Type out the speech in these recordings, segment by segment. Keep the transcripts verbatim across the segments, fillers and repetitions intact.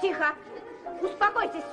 Тихо! Успокойтесь!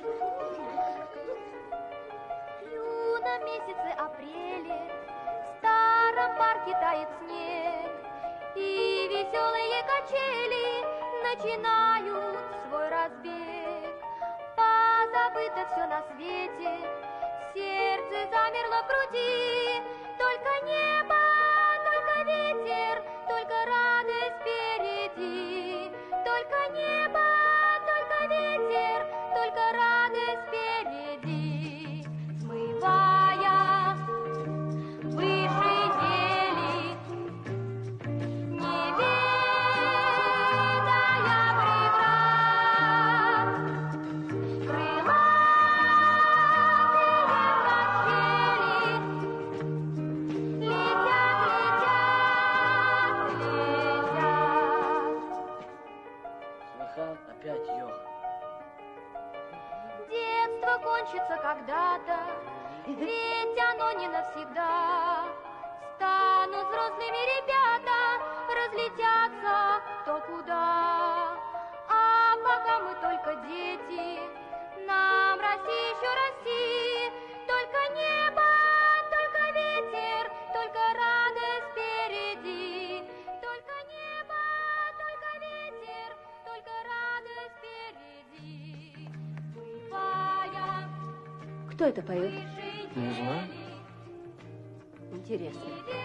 В юном месяце апреле в старом парке тает снег, и веселые качели начинают свой разбег. Позабыто все на свете, сердце замерло в груди, только небо, только ветер, только радость впереди, только небо, только ветер, только радость впереди. Смывая выше ели, не ведая преград, крылатые качели летят, летят, летят. Слыхал, опять Йоха. Детство кончится когда-то, ведь оно не навсегда. Станут взрослыми ребята, разлетятся кто куда. А пока мы только дети, нам расти еще расти. Только небо, только ветер, только радость впереди. Только небо, только ветер, только радость впереди. Бывая Кто это поет? Не знаю. Интересно.